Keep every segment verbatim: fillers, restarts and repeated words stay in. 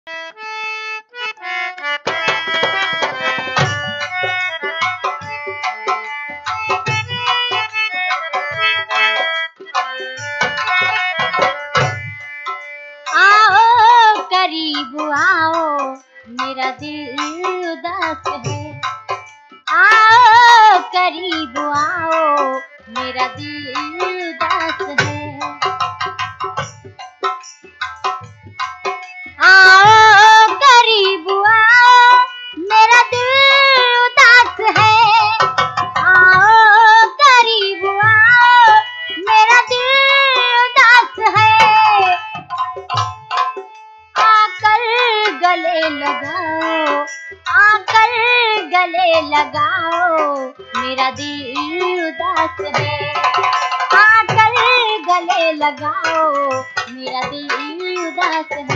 करीब आओ मेरा दिल उदास है, आओ करीब आओ मेरा दिल उदास है, आओ करीब आओ मेरा दिल उदास है, आओ करीब आओ मेरा दिल उदास है, आकर गले लगाओ, आकर गले लगाओ मेरा दिल उदास है, आकर गले लगाओ मेरा दिल उदास है।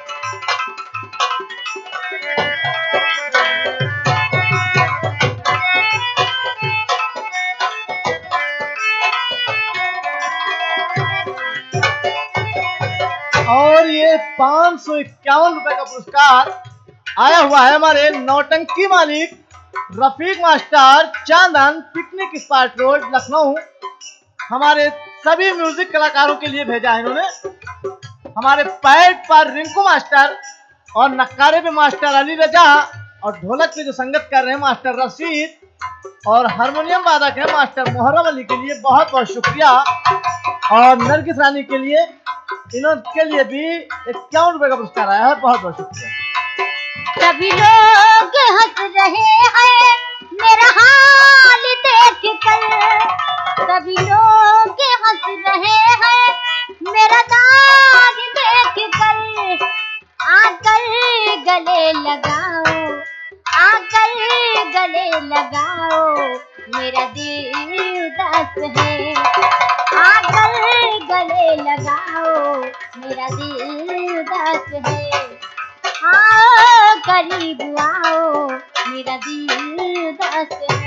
और ये पाँच सौ इक्यावन रुपए का पुरस्कार आया हुआ है हमारे नौटंकी मालिक Rafiq master, Chandan, picnic spot road, Lucknow. हमारे सभी म्यूजिक कलाकारों के लिए भेजा है इन्होंने। हमारे पैड पर रिंकू मास्टर और नक्कारे पे मास्टर अली रजा और ढोलक पे जो संगत कर रहे हैं मास्टर रशीद और हारमोनियम वादक है मास्टर मोहर्रम अली के लिए बहुत बहुत शुक्रिया। और नरगिस रानी के लिए इनके लिए भी इक्यावन रुपए का पुरस्कार आया है, बहुत बहुत शुक्रिया। सभी लोग हंस रहे हैं मेरा हाल देख कर, सभी लोग हंस रहे हैं मेरा दाग देख कर, आकर गले लगाओ, आकर गले लगाओ मेरा दिल उदास है, आकर गले लगाओ मेरा दिल उदास है, आओ करीब आओ मेरा दिल उदास है।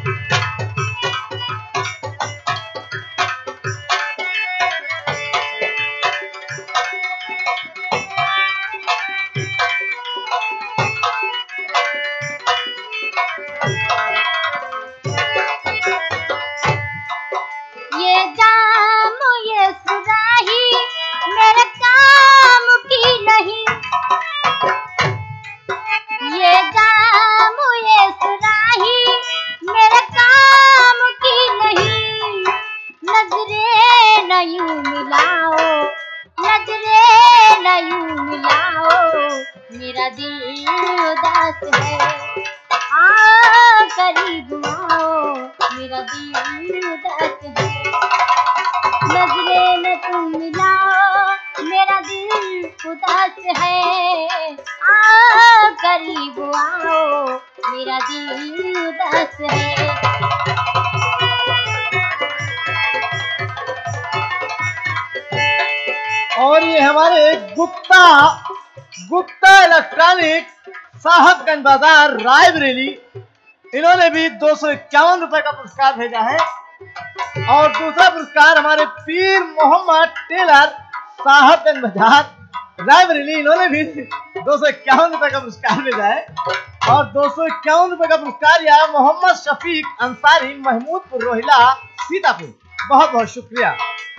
ये जाम ये सुराही मेरे काम की नहीं, ये जाम ये सुराही मेरे काम की नहीं, नजरे न यूं मिलाओ, नजरे न यूं मिलाओ मेरा दिल उदास है, आओ करीब आओ मेरा दिल उदास है, नजरे न तुम मिलाओ मेरा दिल उदास है, आओ करीब आओ मेरा दिल उदास है। और ये हमारे गुप्ता गुप्ता इलेक्ट्रॉनिक साहबगंज बाजार रायबरेली, इन्होंने भी दो सौ इक्यावन रुपए का पुरस्कार भेजा है। और दूसरा पुरस्कार हमारे पीर मोहम्मद टेलर साहबगंज बाजार रायबरेली, इन्होंने भी दो सौ इक्यावन रुपए का पुरस्कार भेजा है। और दो सौ इक्यावन रुपए का पुरस्कार यह मोहम्मद शफीक अंसारी, महमूदपुर रोहिला, सीतापुर, बहुत बहुत शुक्रिया।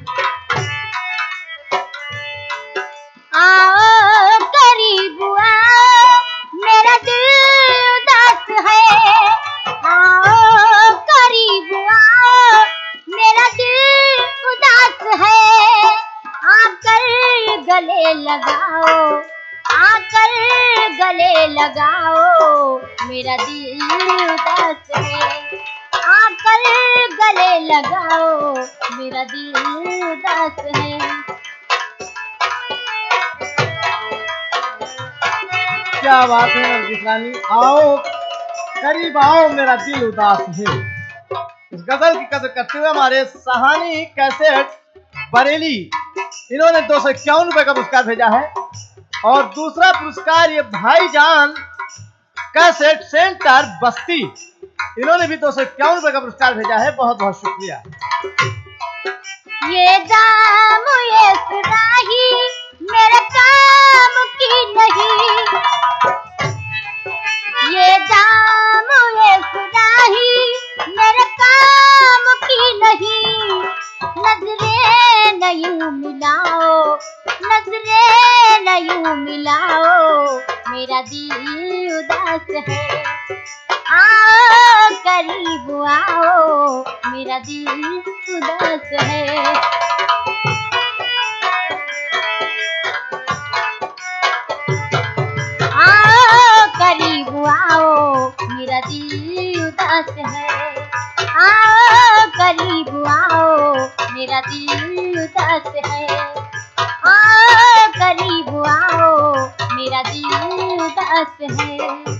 आओ करीब आओ मेरा दिल उदास है, आओ करीब आओ मेरा दिल उदास है, आकर गले लगाओ, आकर गले लगाओ मेरा दिल उदास है, आकर गले लगाओ मेरा दिल उदास है। क्या बात है नरगिस रानी, आओ करीब आओ मेरा दिल उदास है। इस गजल की कदर करते हुए हमारे सहानी कैसेट बरेली, इन्होंने दो सौ इक्यावन रुपए का पुरस्कार भेजा है। और दूसरा पुरस्कार ये भाईजान कैसेट सेंटर बस्ती, इन्होंने भी दो सौ इक्यावन रुपए का पुरस्कार भेजा है, बहुत बहुत शुक्रिया। ये जाम ये सुराही मेरे काम की नहीं, ये जाम ये सुराही मेरे काम की नहीं। नजरें नहीं मिलाओ, नजरें नहीं मिलाओ, मेरा दिल उदास है। आओ करीब आओ, मेरा दिल उदास है। आओ करीब आओ, मेरा दिल उदास है। आओ करीब आओ, मेरा दिल उदास है। आओ करीब आओ, मेरा दिल उदास है।